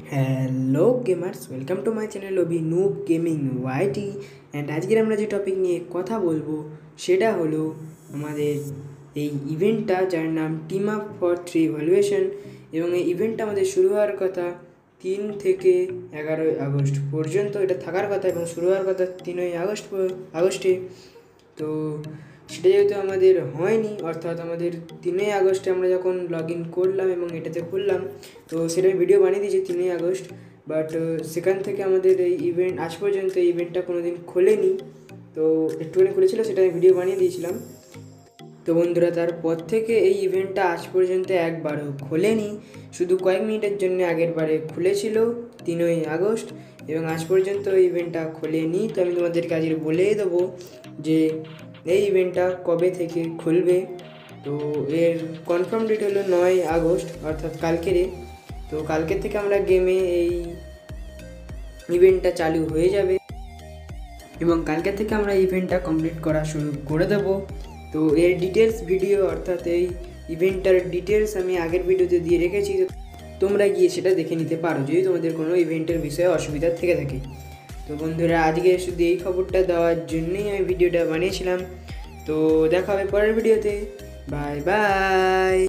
Hello gamers, welcome to my channel obi noob gaming YT. And আজকের আমরা যে topic নিয়ে কথা বলবো সেটা হলো আমাদের এই ইভেন্টটা, যার নাম টিম আপ ফর 3 ভ্যালুয়েশন। এবং এই ইভেন্টটা আমাদের শুরু হওয়ার কথা 3 থেকে 11 আগস্ট পর্যন্ত এটা থাকার কথা, এবং শুরু হওয়ার কথা 3 আগস্টে। তো সেটা যেহেতু আমাদের হয়নি, অর্থাৎ আমাদের 3 আগস্টে আমরা যখন লগ ইন করলাম এবং এটাতে খুললাম, তো সেটা আমি ভিডিও বানিয়ে দিয়েছি 3 আগস্ট। বাট সেখান থেকে আমাদের এই ইভেন্ট আজ পর্যন্ত এই ইভেন্টটা কোনো দিন খোলেনি। তো একটুখানি খুলেছিল, সেটা আমি ভিডিও বানিয়ে দিয়েছিলাম। তো বন্ধুরা, তারপর থেকে এই ইভেন্টটা আজ পর্যন্ত একবারও খোলেনি, শুধু কয়েক মিনিটের জন্য আগের বারে খুলেছিল 3 আগস্ট, এবং আজ পর্যন্ত এই ইভেন্টটা খোলেনি। তো আমি তোমাদেরকে আজকে বলেই দেবো যে এই ইভেন্টটা কবে থেকে খুলবে। তো এর কনফার্ম ডেট হলো 9 আগস্ট, অর্থাৎ কালকেরে। তো কালকের থেকে আমরা গেমে এই ইভেন্টটা চালু হয়ে যাবে, এবং কালকে থেকে আমরা ইভেন্টটা কমপ্লিট করা শুরু করে দেবো। তো এর ডিটেলস ভিডিও, অর্থাৎ এই ইভেন্টটার ডিটেলস আমি আগের ভিডিওতে দিয়ে রেখেছি, তোমরা গিয়ে সেটা দেখে নিতে পারো যদি তোমাদের কোনো ইভেন্টের বিষয়ে অসুবিধা থেকে থাকে। তো বন্ধুরা, আজকে শুধু এই খবরটা দেওয়ার জন্যই আমি ভিডিওটা বানিয়েছিলাম। তো দেখা হবে পরের ভিডিওতে। Bye by.